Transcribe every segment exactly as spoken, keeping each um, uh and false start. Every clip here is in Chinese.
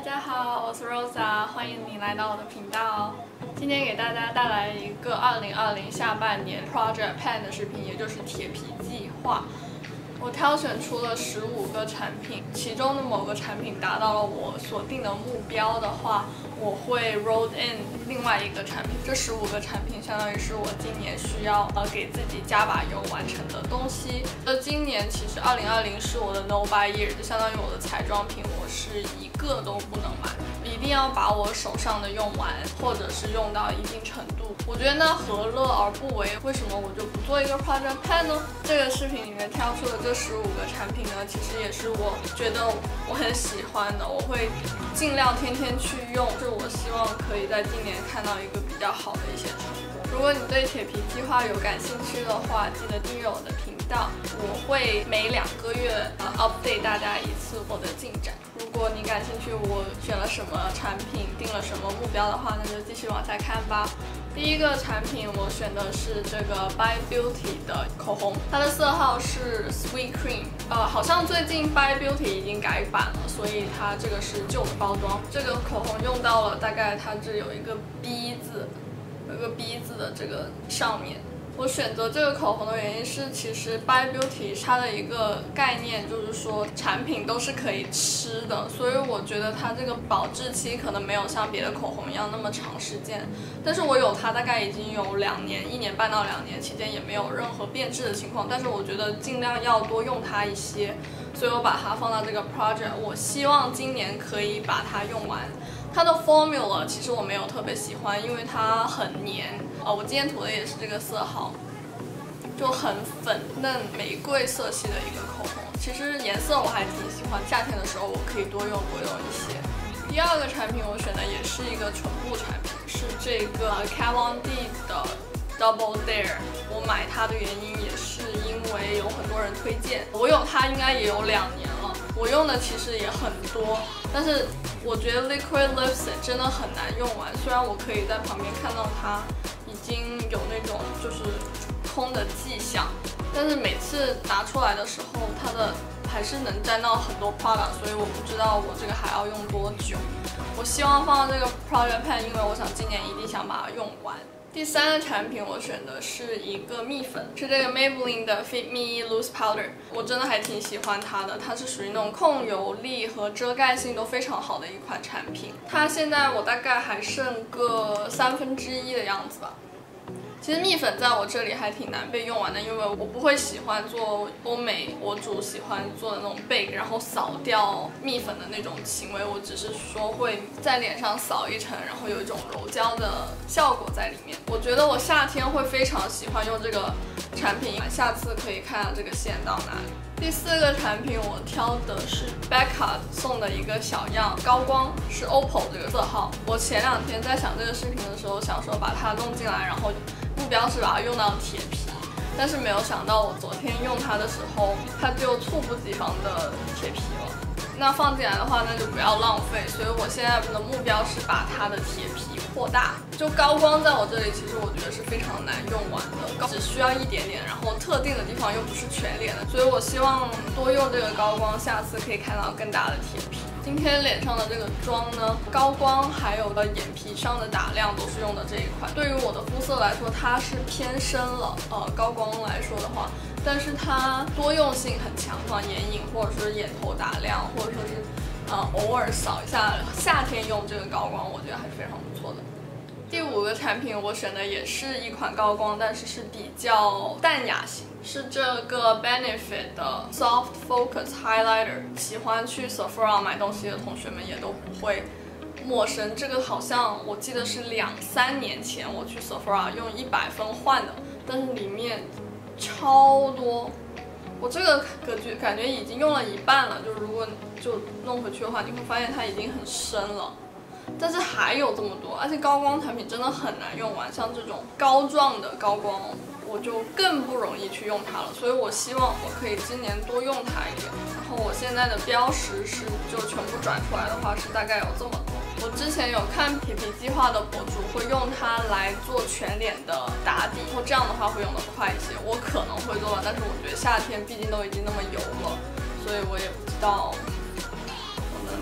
家好，我是 Rosa， 欢迎你来到我的频道。今天给大家带来一个二零二零下半年 Project Pan 的视频，也就是铁皮计划。我挑选出了十五个产品，其中的某个产品达到了我所定的目标的话，我会 roll in 另外一个产品。这十五个产品相当于是我今年需要呃给自己加把油完成的东西。而今年其实二零二零是我的 no buy year， 就相当于我的彩妆品我是一个都不能买，一定要把我手上的用完，或者是用到一定程度。我觉得那何乐而不为？为什么我就不做一个 project plan 呢？这个视频里面挑出的这十五个产品呢，其实也是我觉得我很喜欢的，我会尽量天天去用，是我希望可以在今年看到一个比较好的一些成果。如果你对铁皮计划有感兴趣的话，记得订阅我的频道，我会每两个月呃 update 大家一次我的进展。如果你感兴趣我选了什么产品，定了什么目标的话，那就继续往下看吧。第一个产品我选的是这个 By Beauty 的口红，它的色号是 Sweet Cream， 呃，好像最近 By Beauty 已经改版了，所以它这个是旧的包装。这个口红用到了大概它这有一个 B 字，有一个 B 字的这个上面。我选择这个口红的原因是，其实 By Beauty 它的一个概念就是说产品都是可以吃的，所以我觉得它这个保质期可能没有像别的口红一样那么长时间。但是我有它大概已经有两年，一年半到两年期间也没有任何变质的情况，但是我觉得尽量要多用它一些，所以我把它放到这个 project， 我希望今年可以把它用完。它的 formula 其实我没有特别喜欢，因为它很黏。哦，我今天涂的也是这个色号，就很粉嫩玫瑰色系的一个口红。其实颜色我还挺喜欢，夏天的时候我可以多用多用一些。第二个产品我选的也是一个唇部产品，是这个 Kat Von D 的 Double Dare。我买它的原因也是因为有很多人推荐，我有它应该也有两年了，我用的其实也很多，但是我觉得 Liquid Lipstick 真的很难用完。虽然我可以在旁边看到它已经有那种就是空的迹象，但是每次拿出来的时候，它的还是能沾到很多 product， 所以我不知道我这个还要用多久。我希望放到这个 project pan， 因为我想今年一定想把它用完。第三个产品我选的是一个蜜粉，是这个 Maybelline 的 Fit Me Loose Powder， 我真的还挺喜欢它的，它是属于那种控油力和遮盖性都非常好的一款产品。它现在我大概还剩个三分之一的样子吧。其实蜜粉在我这里还挺难被用完的，因为我不会喜欢做欧美博主喜欢做的那种 bake 然后扫掉蜜粉的那种行为，我只是说会在脸上扫一层，然后有一种柔焦的效果在里面。我觉得我夏天会非常喜欢用这个产品，下次可以看看这个线到哪里。第四个产品我挑的是 Becca 送的一个小样高光，是 O P P O 这个色号。我前两天在想这个视频的时候，想说把它弄进来，然后目标是把它用到铁皮，但是没有想到我昨天用它的时候，它就猝不及防的铁皮了。那放进来的话，那就不要浪费，所以我现在的目标是把它的铁皮扩大。就高光在我这里，其实我觉得是非常难用完的，只需要一点点，然后特定的地方又不是全脸的，所以我希望多用这个高光，下次可以看到更大的铁皮。今天脸上的这个妆呢，高光还有个眼皮上的打亮都是用的这一款。对于我的肤色来说，它是偏深了，呃，高光来说的话，但是它多用性很强，像眼影或者是眼头打亮，或者说是呃偶尔扫一下，夏天用这个高光，我觉得还是非常不错的。第五个产品我选的也是一款高光，但是是比较淡雅型，是这个 Benefit 的 Soft Focus Highlighter。喜欢去 Sephora 买东西的同学们也都不会陌生，这个好像我记得是两三年前我去 Sephora 用一百分换的，但是里面超多。我这个感觉感觉已经用了一半了，就如果就弄回去的话，你会发现它已经很深了。但是还有这么多，而且高光产品真的很难用完，像这种膏状的高光，我就更不容易去用它了。所以我希望我可以今年多用它一点。然后我现在的标识是，就全部转出来的话是大概有这么多。我之前有看铁皮计划的博主会用它来做全脸的打底，然后这样的话会用得快一些。我可能会做到，但是我觉得夏天毕竟都已经那么油了，所以我也不知道我能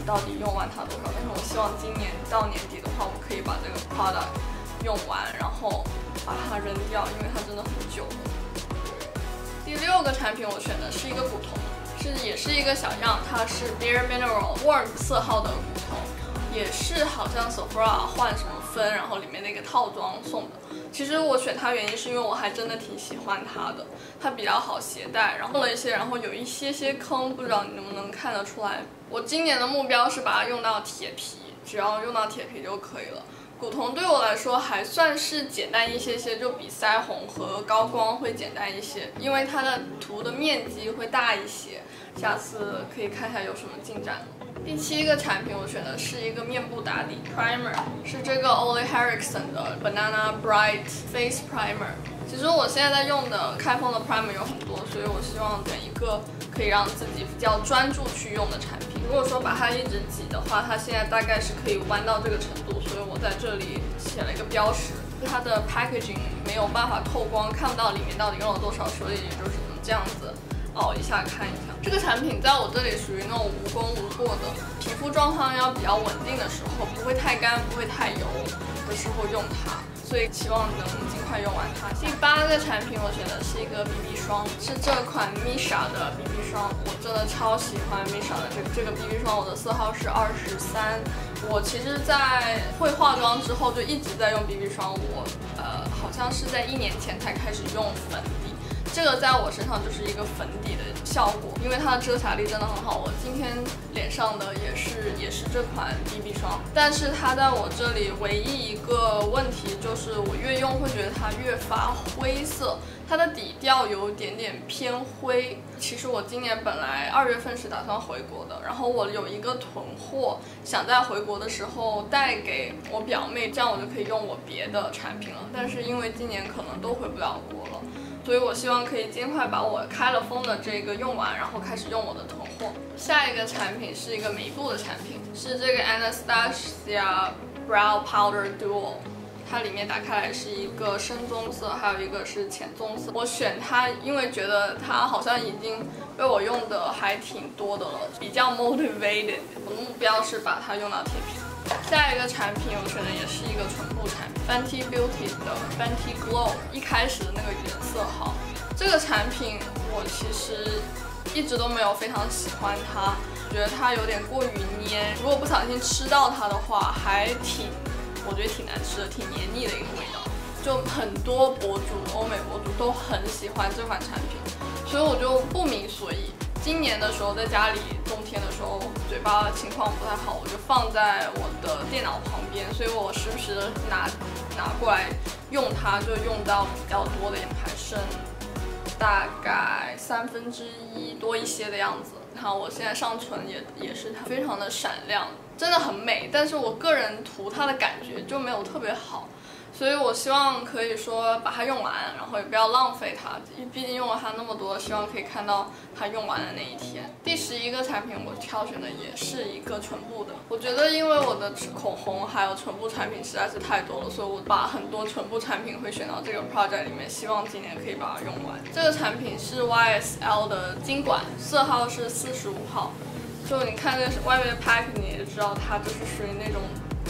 到底用完它多少，但是我希望今年到年底的话，我可以把这个 product 用完，然后把它扔掉，因为它真的很久了。第六个产品我选的是一个古铜，是也是一个小样，它是 Bare Mineral Warm 色号的古铜，也是好像 Sephora 换什么分，然后里面那个套装送的。其实我选它原因是因为我还真的挺喜欢它的，它比较好携带，然后了一些，然后有一些些坑，不知道你能不能看得出来。我今年的目标是把它用到铁皮，只要用到铁皮就可以了。古铜对我来说还算是简单一些些，就比腮红和高光会简单一些，因为它的涂的面积会大一些。下次可以看一下有什么进展。第七个产品我选的是一个面部打底 primer， 是这个 Ole Henriksen 的 Banana Bright Face Primer。其实我现在在用的开封的 primer 有很多，所以我希望选一个可以让自己比较专注去用的产品。如果说把它一直挤的话，它现在大概是可以弯到这个程度，所以我在这里写了一个标识。它的 packaging 没有办法透光，看不到里面到底用了多少，所以就是这样子熬一下看一下。这个产品在我这里属于那种无功无过的，皮肤状况要比较稳定的时候，不会太干，不会太油的时候用它，所以希望能尽快用完它。第八个产品我选的是一个 B B 霜，是这款 Missha 的 B B 霜，我真的超喜欢 Missha 的这个这个 B B 霜，我的色号是二十三。我其实，在会化妆之后就一直在用 B B 霜，我呃好像是在一年前才开始用粉底。这个在我身上就是一个粉底的效果，因为它的遮瑕力真的很好。我今天脸上的也是也是这款 B B 霜，但是它在我这里唯一一个问题就是我越用会觉得它越发灰色，它的底调有点点偏灰。其实我今年本来二月份是打算回国的，然后我有一个囤货，想在回国的时候带给我表妹，这样我就可以用我别的产品了。但是因为今年可能都回不了国了，所以我希望可以尽快把我开了封的这个用完，然后开始用我的囤货。下一个产品是一个眉部的产品，是这个 Anastasia Brow Powder Duo。它里面打开来是一个深棕色，还有一个是浅棕色。我选它，因为觉得它好像已经被我用的还挺多的了，比较 motivated。我的目标是把它用到铁皮。下一个产品我选的也是一个唇部产品 ，Fenty Beauty 的 Fenty Glow， 一开始的那个原色号。这个产品我其实一直都没有非常喜欢它，觉得它有点过于黏，如果不小心吃到它的话，还挺。我觉得挺难吃的，挺黏腻的一个味道，就很多博主，欧美博主都很喜欢这款产品，所以我就不明所以。今年的时候在家里，冬天的时候嘴巴情况不太好，我就放在我的电脑旁边，所以我时不时的拿拿过来用它，就用到比较多的，还剩大概三分之一多一些的样子。然后我现在上唇也也是它非常的闪亮，真的很美，但是我个人涂它的感觉就没有特别好，所以我希望可以说把它用完，然后也不要浪费它，毕竟用了它那么多，希望可以看到它用完的那一天。第十一个产品我挑选的也是一个唇部的，我觉得因为我的口红还有唇部产品实在是太多了，所以我把很多唇部产品会选到这个 project 里面，希望今年可以把它用完。这个产品是 Y S L 的金管，色号是四十五号。就你看这外面的 pack， 你也知道它就是属于那种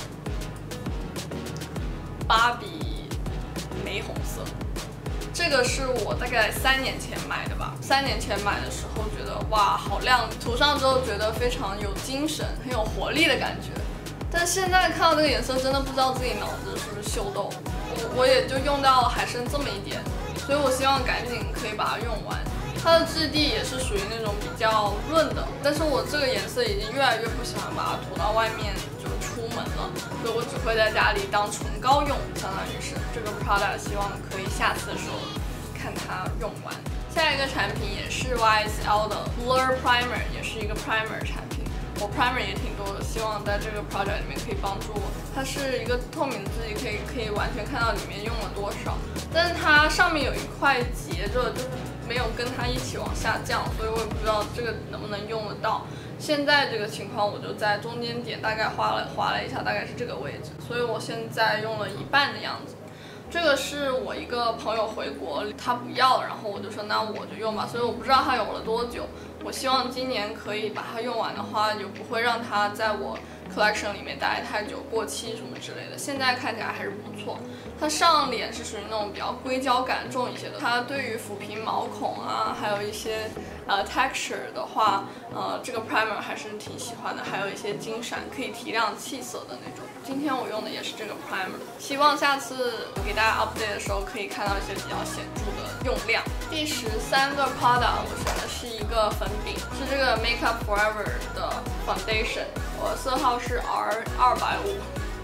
芭比玫红色。这个是我大概三年前买的吧，三年前买的时候觉得哇好亮，涂上之后觉得非常有精神，很有活力的感觉。但现在看到这个颜色，真的不知道自己脑子是不是秀逗。我我也就用到还剩这么一点，所以我希望赶紧可以把它用完。它的质地也是属于那种比较润的，但是我这个颜色已经越来越不喜欢把它涂到外面就出门了，所以我只会在家里当唇膏用，相当于是这个 product 希望可以下次的时候看它用完。下一个产品也是 Y S L 的 Blur Primer， 也是一个 primer 产品。我 primer 也挺多的，希望在这个 project 里面可以帮助我。它是一个透明的字体，可以可以完全看到里面用了多少，但是它上面有一块结着，就是没有跟它一起往下降，所以我也不知道这个能不能用得到。现在这个情况，我就在中间点大概划了划了一下，大概是这个位置，所以我现在用了一半的样子。 这个是我一个朋友回国，他不要，然后我就说那我就用吧。所以我不知道它用了多久，我希望今年可以把它用完的话，就不会让它在我 collection 里面待太久，过期什么之类的。现在看起来还是不错。它上脸是属于那种比较硅胶感重一些的。它对于抚平毛孔啊，还有一些呃 texture 的话，呃，这个 primer 还是挺喜欢的。还有一些金闪，可以提亮气色的那种。今天我用的也是这个 primer， 希望下次给大家 update 的时候可以看到一些比较显著的用量。第十三个 product 我选的是一个粉饼，是这个 Make Up Forever 的 foundation， 我的色号是 R 二百五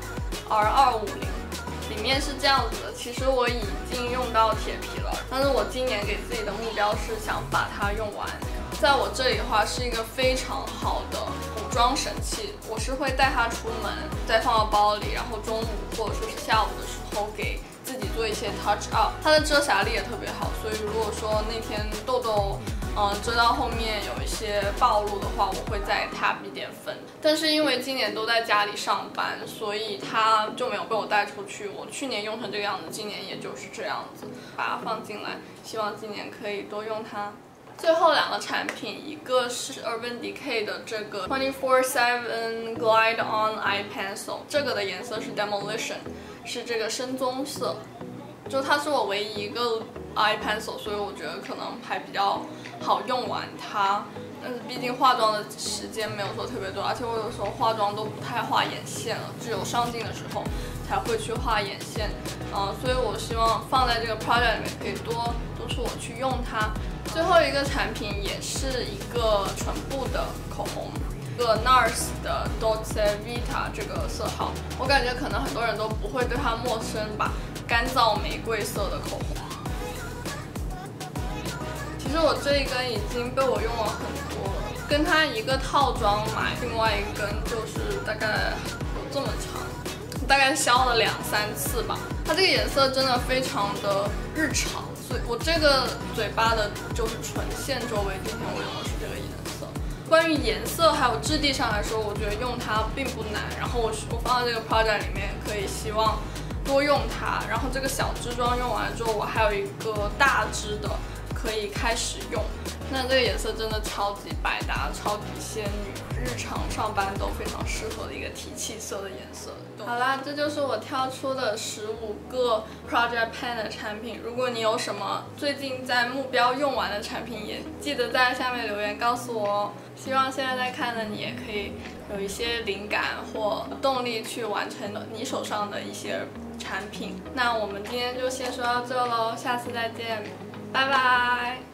R 二五零。里面是这样子的，其实我已经用到铁皮了，但是我今年给自己的目标是想把它用完。在我这里的话是一个非常好的补妆神器，我是会带它出门，再放到包里，然后中午或者说是下午的时候给自己做一些 touch up。它的遮瑕力也特别好，所以如果说那天痘痘嗯，遮到后面有一些暴露的话，我会再 tap 一点粉。但是因为今年都在家里上班，所以它就没有被我带出去。我去年用成这个样子，今年也就是这样子，把它放进来，希望今年可以多用它。最后两个产品，一个是 Urban Decay 的这个 twenty-four seven Glide On Eye Pencil， 这个的颜色是 Demolition， 是这个深棕色。就它是我唯一一个 eye pencil， 所以我觉得可能还比较好用完它。但是毕竟化妆的时间没有说特别多，而且我有时候化妆都不太画眼线了，只有上镜的时候才会去画眼线。嗯，所以我希望放在这个 project 里面可以多督促我去用它。最后一个产品也是一个唇部的口红。一个 NARS 的 Dolce Vita 这个色号，我感觉可能很多人都不会对它陌生吧。干燥玫瑰色的口红，其实我这一根已经被我用了很多了，跟它一个套装买，另外一根就是大概有这么长，大概削了两三次吧。它这个颜色真的非常的日常，所以我这个嘴巴的就是唇线周围，今天我用的是这个颜色。关于颜色还有质地上来说，我觉得用它并不难。然后我我放在这个 project 里面，可以希望多用它。然后这个小支装用完了之后，我还有一个大支的可以开始用。那这个颜色真的超级百搭，超级仙女，日常上班都非常适合的一个提气色的颜色。好啦，这就是我挑出的十五个 Project Pan 的产品。如果你有什么最近在目标用完的产品，也记得在下面留言告诉我哦。希望现在在看的你也可以有一些灵感或动力去完成你手上的一些产品。那我们今天就先说到这喽，下次再见，拜拜。